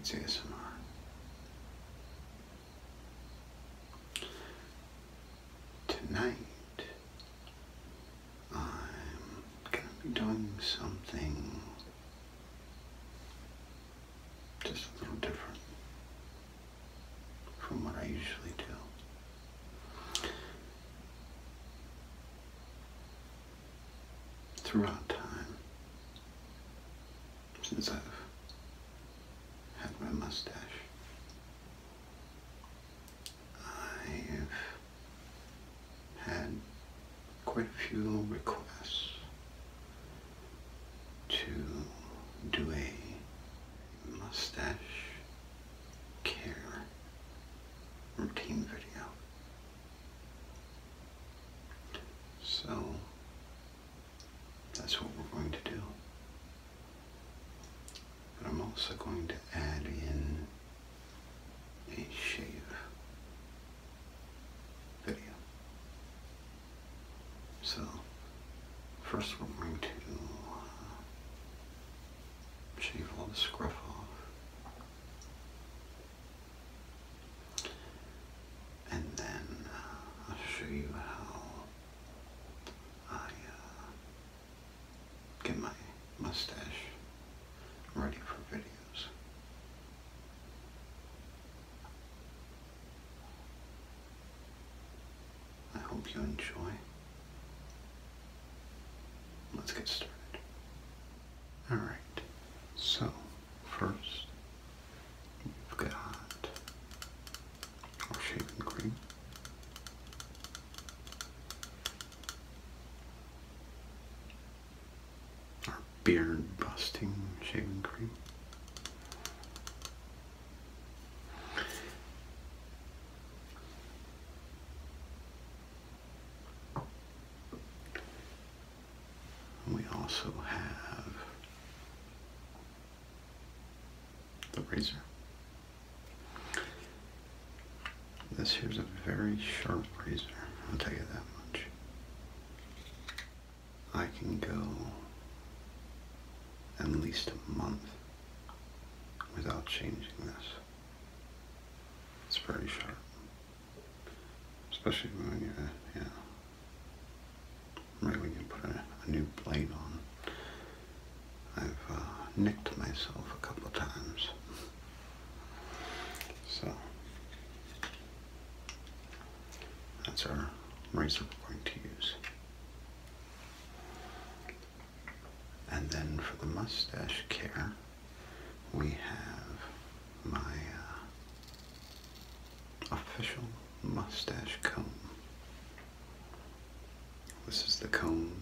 Tonight's ASMR. Tonight, I'm gonna be doing something just a little different from what I usually do. Throughout time, since I've had my mustache, I've had quite a few requests to do a mustache care routine video. So that's what we're going to do. But I'm also going to add in a shave video. So first we're going to shave all the scruff off. And then I'll show you how I get my mustache ready for videos. I hope you enjoy. Let's get started. Alright, so first we've got our shaving cream. Our beard busting shaving cream. We also have the razor. This here's a very sharp razor, I'll tell you that much. I can go at least a month without changing this. It's very sharp, especially when you, right when you put a new blade on. I've nicked myself a couple times. So that's our razor we're going to use. And then for the mustache care, we have my official mustache comb. This is the comb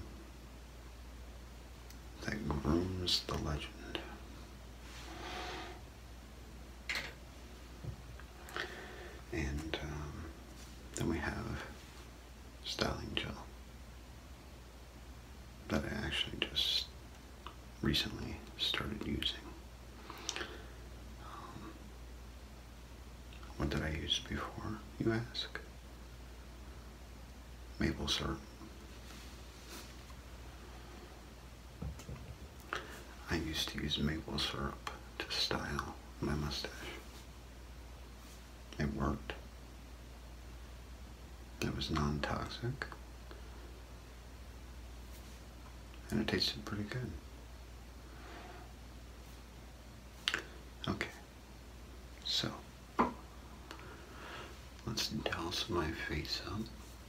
that grooms the legend. And then we have styling gel that I actually just recently started using. What did I use before, you ask? Maple syrup. I used to use maple syrup to style my mustache. It worked. It was non-toxic. And it tasted pretty good. Okay, so let's douse my face up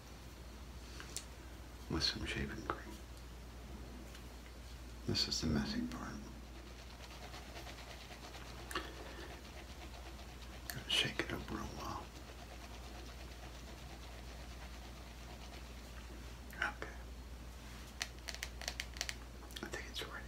with some shaving cream. This is the messy part. Gotta shake it up real well. Okay. I think it's ready.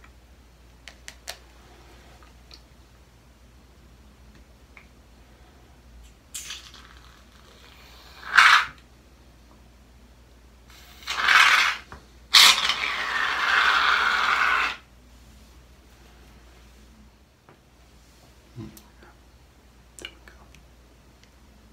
There we go.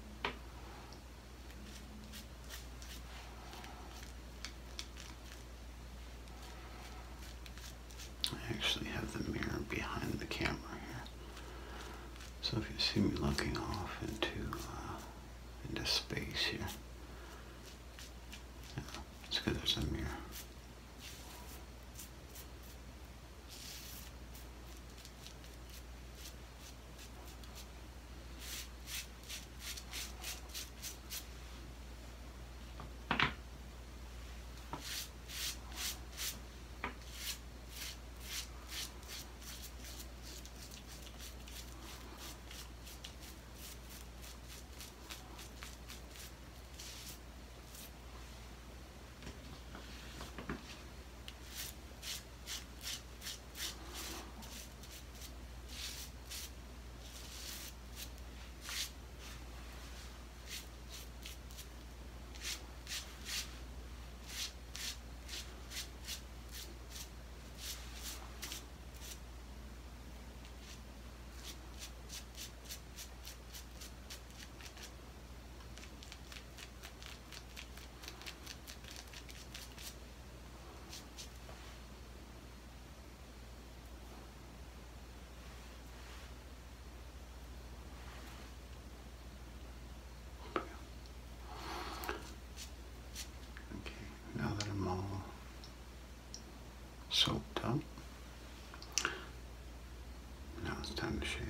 see me looking off into space here. Yeah, it's because there's a mirror. Now that I'm all soaked up, now it's time to shave.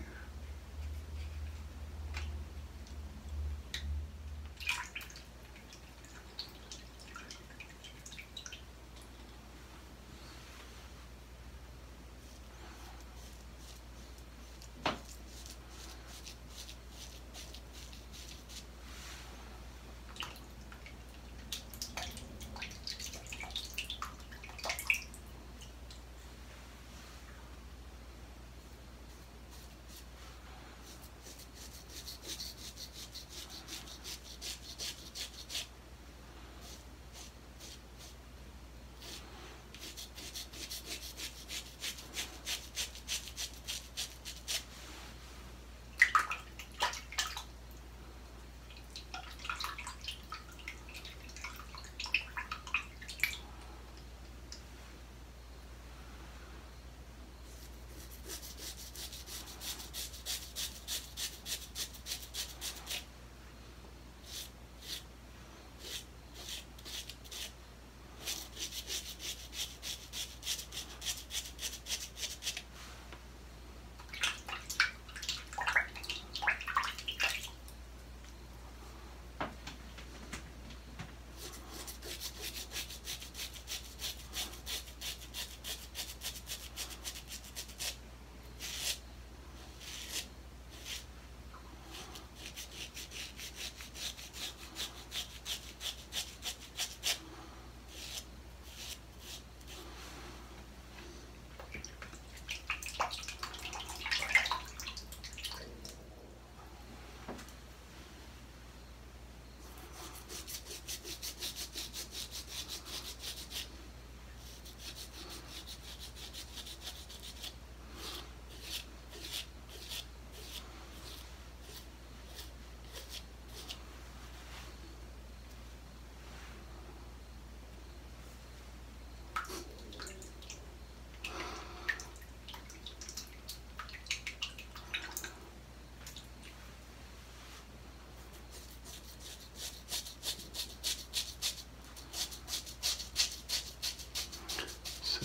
So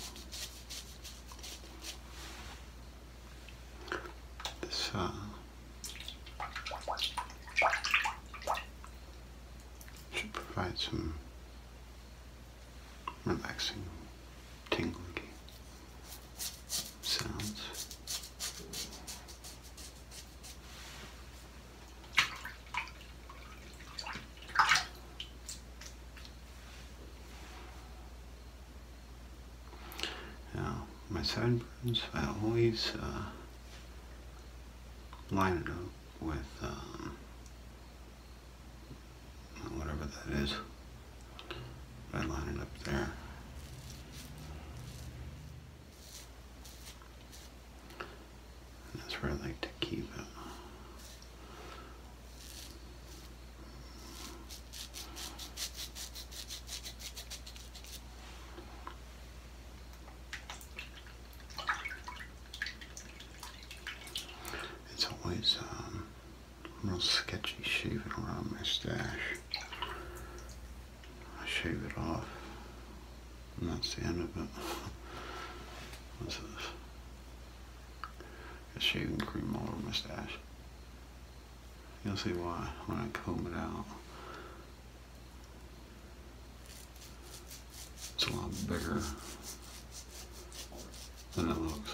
this should provide some relaxing, tingly sounds. Now, my sideburns, I always line it up with whatever that is. I line it up there. And that's where I like to keep it. It's always actually shave it around my stash. I shave it off, and that's the end of it. What's this? Got shaving cream all over my stash. You'll see why when I comb it out. It's a lot bigger than it looks.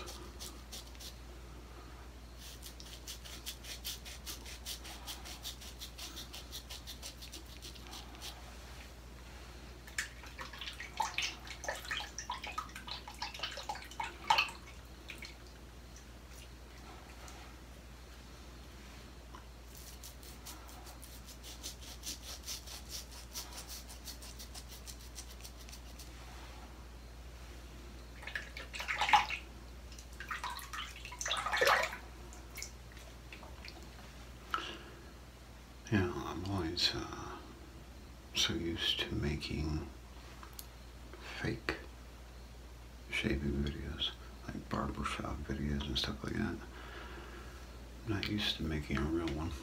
Yeah, I'm always so used to making fake shaving videos, like barbershop videos and stuff like that. I'm not used to making a real one.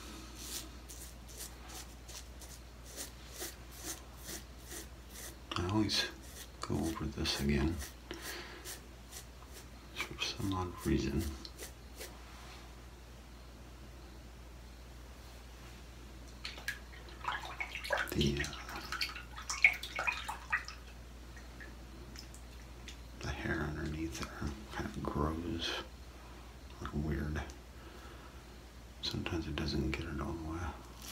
I always go over this again for some odd reason. The hair underneath there kind of grows like weird. Sometimes it doesn't get it all the way.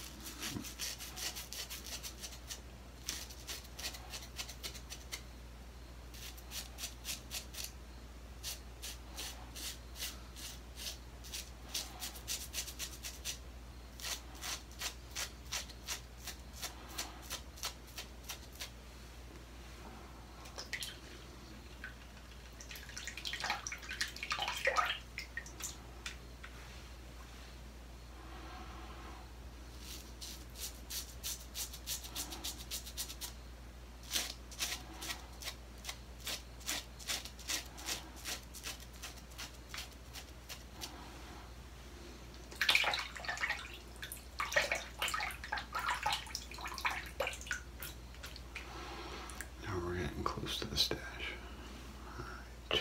Close to the stash. All right.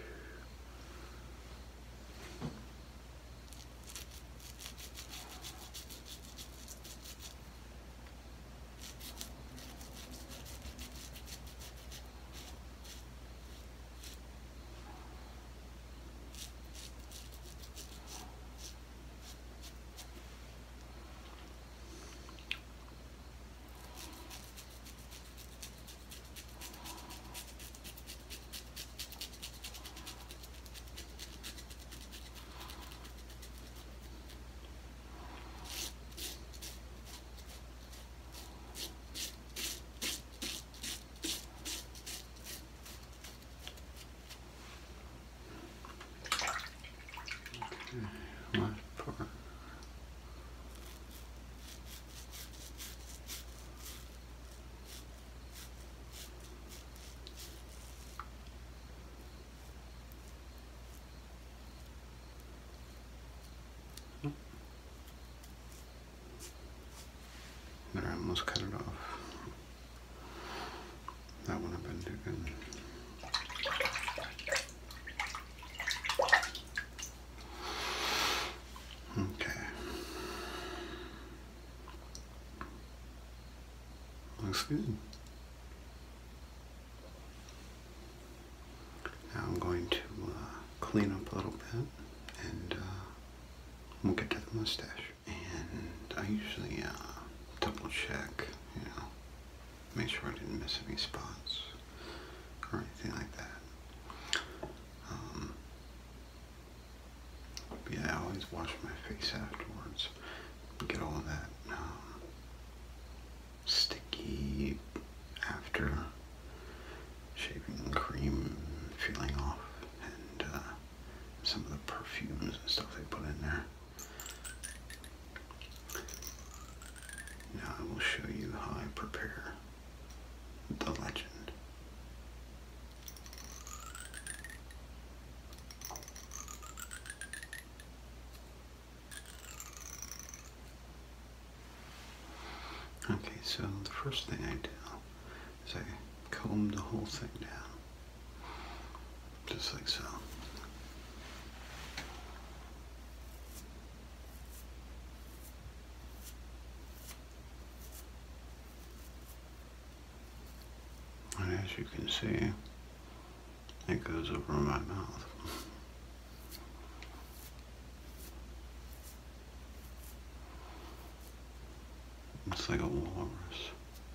Last part. There, I almost cut it off. That wouldn't have been too good. Okay. Looks good. Now I'm going to clean up a little bit and we'll get to the mustache. And I usually double check, you know, make sure I didn't miss any spots or anything like that. But yeah, I always wash my face afterwards. Get all of that sticky after shaving cream feeling off, and some of the perfumes and stuff they put in there. Now I will show you how I prepare the legend. Okay, so the first thing I do is I comb the whole thing down, just like so. And as you can see, it goes over my mouth. It's like a walrus.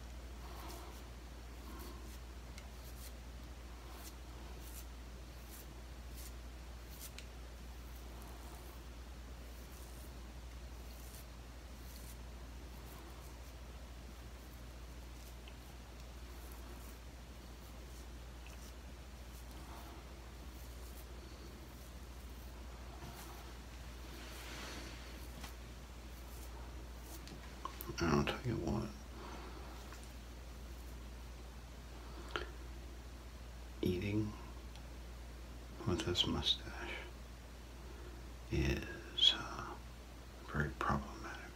And I'll tell you what, eating with this mustache is very problematic.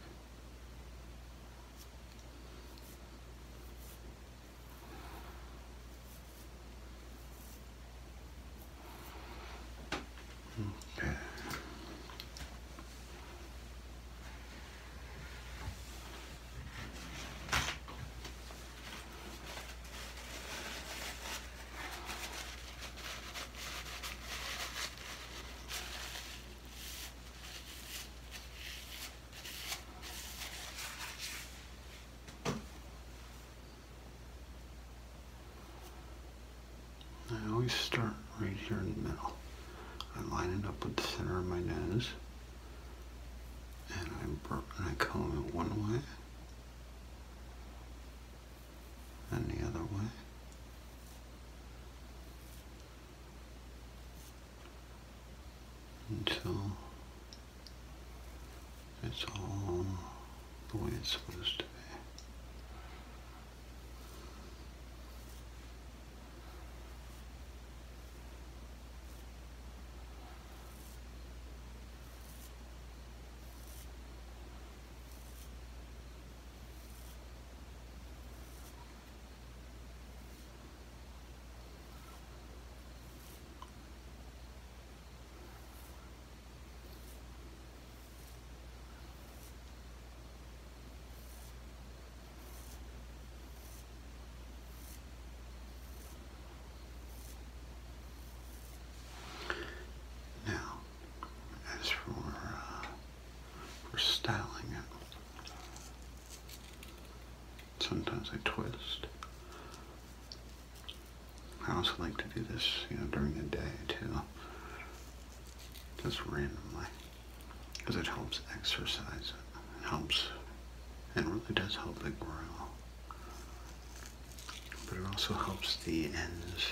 Okay. I always start right here in the middle. I line it up with the center of my nose, and I comb it one way and the other way. Until it's all the way it's supposed to be. Now, as for styling it, sometimes I twist. I also like to do this, during the day too, just randomly, because it helps exercise it. It helps, and really does help it grow. But it also helps the ends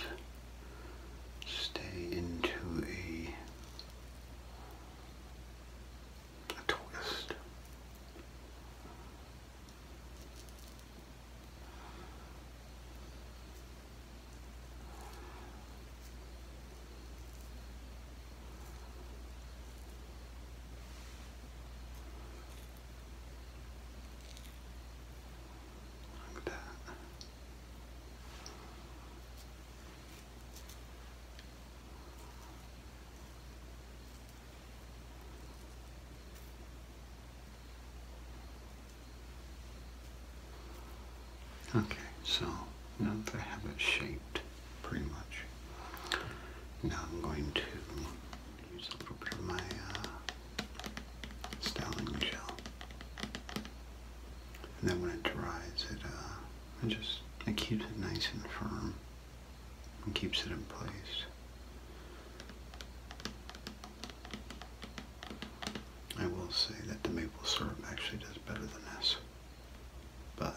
stay into a twist. Like that. Okay, so now that I have it shaped pretty much, now I'm going to use a little bit of my styling gel. And then when it dries, it keeps it nice and firm and keeps it in place. I will say that the maple syrup actually does better than this, but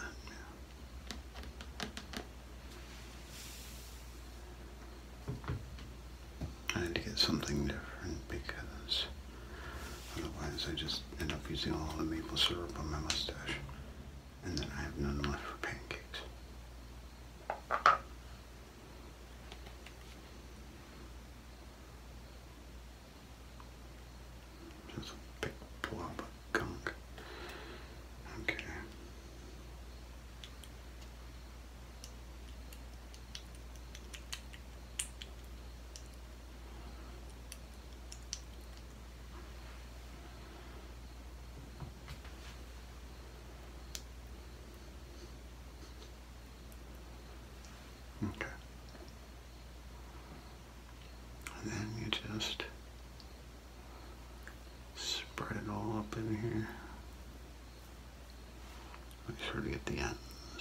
I had to get something different because otherwise I just end up using all the maple syrup on my mustache, and then I have none left for pancakes. Just a big blob of gunk. Okay. up in here. Make sure to get the ends.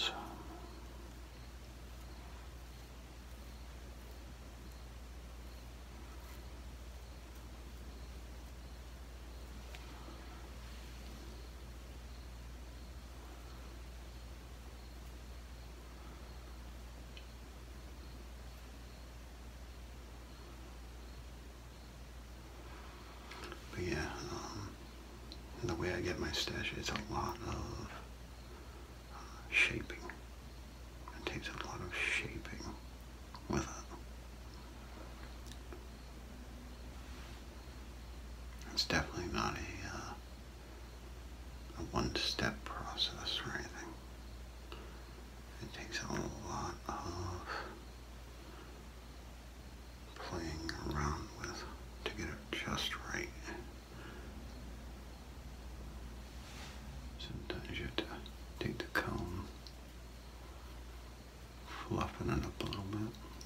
But yeah, the way I get my stash, it's a lot of shaping. It takes a lot of shaping with it. It's definitely not a one-step process or anything. It takes a lot of playing around with to get it just right. Sometimes you have to take the comb, fluffing it up a little bit,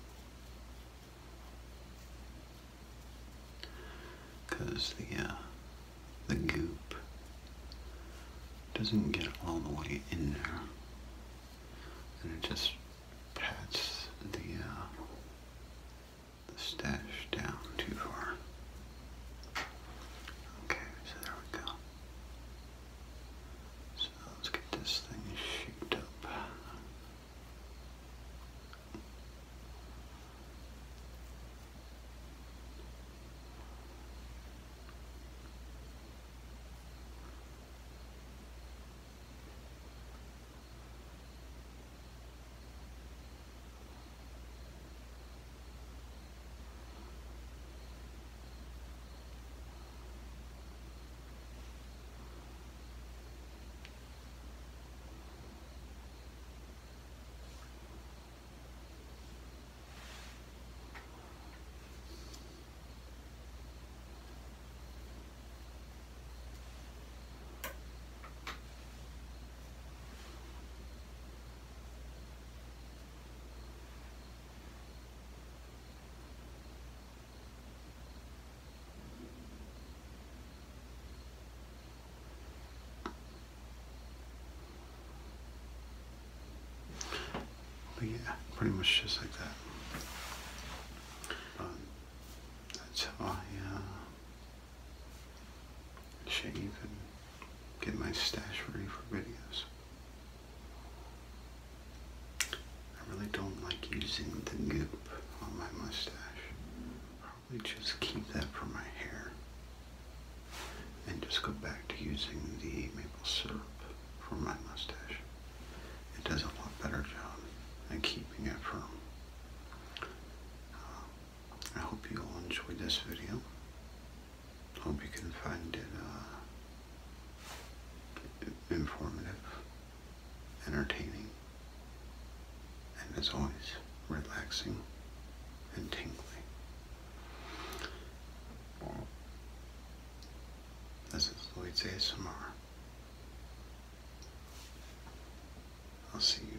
because the goop doesn't get all the way in there, and it just pats the stash down too far. Okay, so there we go. So let's get this thing shaped up. But yeah, pretty much just like that. That's how I shave and get my stash ready for videos. I really don't like using the goop on my mustache. Probably just keep that for my hair and just go back to using the maple syrup for my mustache. It does a lot better job at keeping it firm. I hope you all enjoyed this video. Hope you can find it informative, entertaining, and as always, relaxing and tingly. This is Lloyd's ASMR. I'll see you